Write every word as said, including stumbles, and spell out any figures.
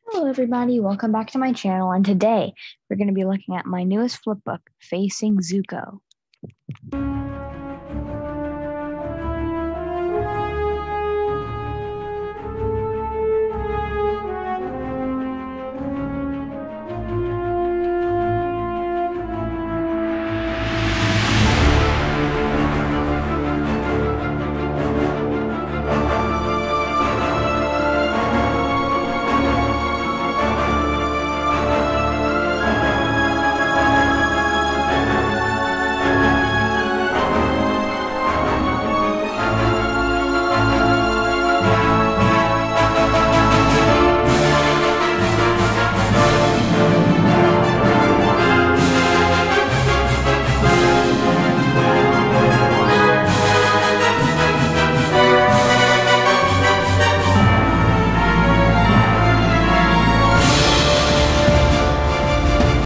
Hello, everybody. Welcome back to my channel. And today we're going to be looking at my newest flip book, Facing Zuko.